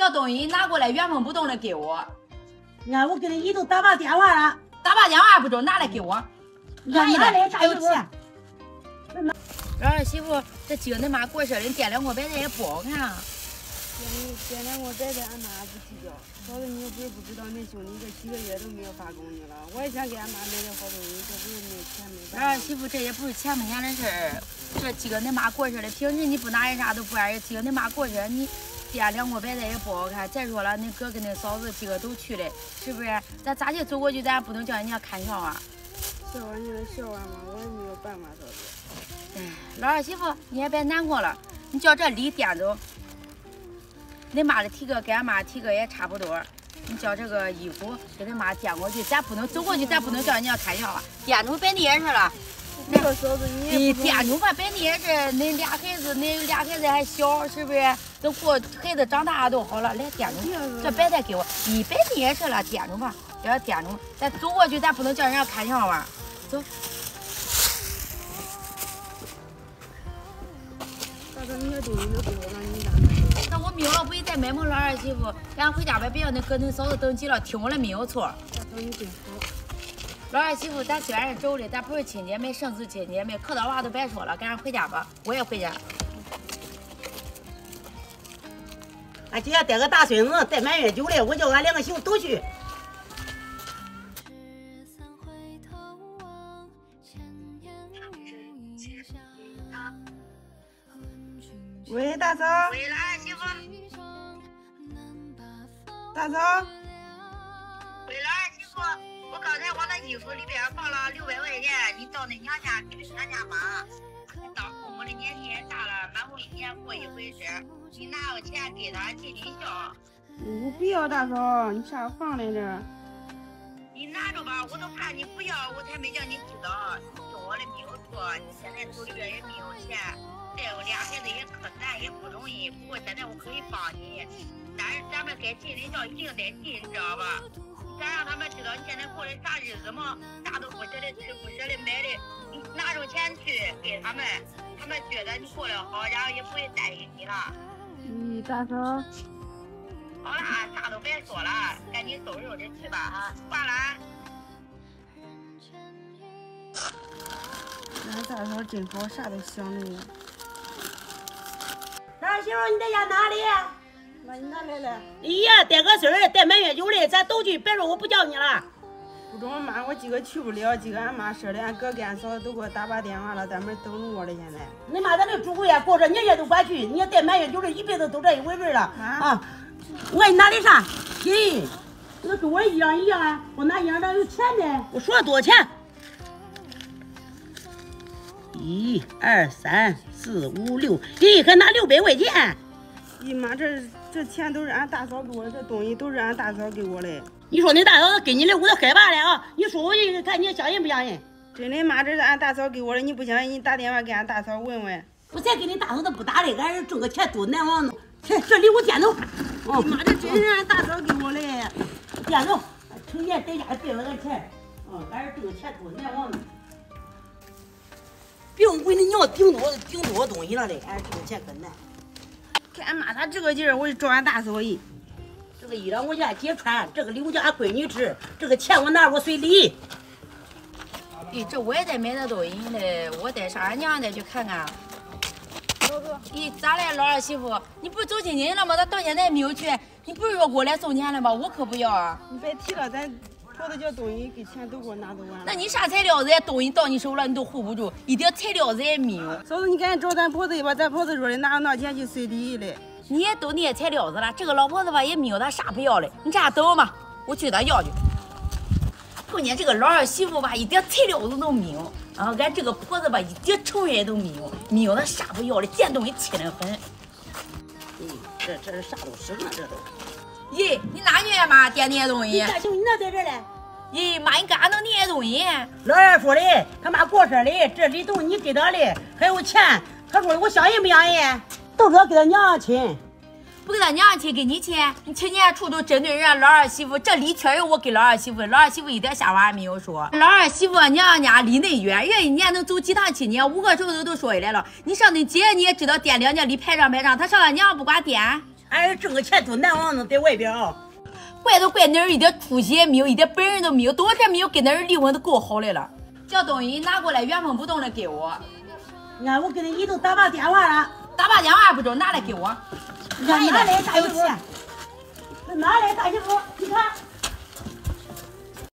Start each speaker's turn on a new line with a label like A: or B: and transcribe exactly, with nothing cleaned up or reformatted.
A: 的东西拿过来原封不动的给我。
B: 你看，我给你已经打把电话了，
A: 打把电话不中，拿来给我。
B: 你看拿来
A: 还有钱。老二媳妇，这几个恁妈过生日，点亮锅摆菜也不好看啊。
C: 你点亮锅摆菜，俺妈不计较。嫂子，你又不是不知道，恁兄弟这几个月都没有发工资了。我也想给俺妈买点好东西，这不是没钱没办法。
A: 老二媳妇，这也不是钱没钱的事儿。这几个恁妈过生日，平时你不拿人啥都不爱人，几个恁妈过生日，你点亮锅摆菜也不好看。再说了，恁哥跟恁嫂子几个都去了，是不是？咱咋去走过去，咱不能叫人家看笑啊。
C: 笑话你能笑话吗？我也没有办法，嫂子。
A: 哎，老二媳妇，你也别难过了，你叫这礼垫走。恁妈的体格跟俺妈体格也差不多，你叫这个衣服给恁妈垫过去，咱不能走过去，咱不能叫人家看笑话。垫住摆你也是了。
C: 那个嫂子，你
A: 垫住吧，摆你也是。恁俩孩子，恁俩孩子还小，是不是？等过孩子长大都好了，来垫住。这摆菜给我，你摆你也是了，垫住吧，要垫住。咱走过去，咱不能叫人家看笑话。走。
C: 你的东西都给我了，你咋办？
A: 那我没有了，不得再买吗？老二媳妇，咱回家吧，别让那哥恁嫂子登记了，听我的没有错。
C: 嫂你真好。
A: 老二媳妇，咱虽然是妯娌，咱不是亲姐妹，生死亲姐妹，客套话都别说了，赶紧回家吧，我也回家。
B: 俺今天带个大孙子，带满月酒的，我叫俺两个媳妇都去。
C: 喂，大嫂。
A: 喂，老二媳妇。
C: 大嫂。
A: 喂，老二媳妇，我刚才往那衣服里边放了六百块钱，你到恁娘家给恁娘家妈。当父母的年纪也大了，满乎一年过一回事，你拿个钱给他尽尽孝。
C: 我不要，大嫂，你啥放来着？
A: 你拿着吧，我都怕你不要，我才没叫你知道。你听我的没有错，你现在手里边也没有钱。带有俩孩子也可难，也不容易。不过现在我可以帮你，但是咱们该尽的孝一定得尽，知道吧？咱让他们知道你现在过的啥日子嘛，啥都不舍得吃，不舍得买的，你拿着钱去给他们，他们觉得你过得好，然后也不会答应你了。
C: 嗯，大嫂。
A: 好啦，啥都别说了，赶紧收拾收拾去吧哈，挂了。
C: 俺大嫂真好，啥都想着呢。
B: 老二媳妇，你在家哪里？
C: 妈，你哪来了？
B: 哎呀，带个孙儿，带满月酒的，咱都去。别说我不叫你了。
C: 不中，妈，我今个去不了。今个俺妈说的，俺哥跟俺嫂子都给我打把电话了，在门等着我了。现在。
B: 你妈在那住呀，过这年年都管去。你要带满月酒的，一辈子都这一回味了啊！我给你拿的啥？嘿，这个跟我一样一样啊！我拿一样的有钱的。我说多少钱？一二三四五六，咦，还拿六百块钱！
C: 姨妈，这这钱都是俺大嫂给我的，这东西都是俺大嫂给我的。
B: 你说你大嫂给你的，我都害怕了啊！你说我一看你相信不相信？
C: 真的妈，这是俺大嫂给我的，你不相信你打电话给俺大嫂问问。
B: 我再给你大嫂子不打的，俺挣个钱多难忘呢。这这礼物垫走。
C: 哦，妈，这真是俺大嫂给我的。
B: 垫走，成年在家别了个钱，嗯，俺挣个钱多难忘呢。不用为你要顶多顶多东西了的，俺这个钱可难。
C: 看俺妈她这个劲儿，我就找俺大嫂一。
B: 这个衣裳我叫俺姐穿，这个礼物叫俺闺女吃，这个钱我拿我随礼。
A: 咦，这我也得买那东西嘞，我得上俺娘再去看看。
C: 走走。
A: 咦，咋了，老二媳妇？你不是走亲戚了吗？咋到现在也没有去？你不是说给我来送钱了吗？我可不要啊！
C: 你别提了，咱婆子叫东西给钱都给我拿走完了。
A: 那你啥材料子呀？东西到你手了，你都护不住，一点材料子也没有。
C: 嫂子，你赶紧找咱婆子去吧，咱婆子说的拿那钱去随礼嘞。
A: 你也都那些材料子了，这个老婆子吧也没有她啥不要的，你这样等吧，我去她要去。关键这个老二媳妇吧，一点材料子都没有啊！俺这个婆子吧，一点成员都没有，没有她啥不要的，见东西气得很。
B: 嗯，这这是啥都省了，这都。
A: 咦，你哪去呀妈？点那些东西？
B: 你干兄弟那在这嘞？
A: 咦，妈，你干啥弄那些东西？
B: 老二说的，他妈过生的，这里头你给他的，还有钱。他说我相信不相信？都是要给他娘亲。
A: 不给他娘亲，给你亲，你亲年处都针对人家老二媳妇，这礼确实我给老二媳妇，老二媳妇一点瞎话也没有说。老二媳妇娘家离恁远，人一年能走几趟亲戚，五个手头都说下来了。你上恁姐你也知道，掂两家离排上排上，他上他娘不管掂。
B: 俺挣个钱多难往呢，在外边啊。
D: 怪都怪那人一点出息也没有，一点本事都没有，多少天没有跟那人离婚都够好来了。叫东西拿过来，原封不动的给我。
B: 你看我给你，你都打把电话了，
D: 打把电话不中，拿来给我。
B: 你看拿来大媳妇，拿来大媳妇，你看。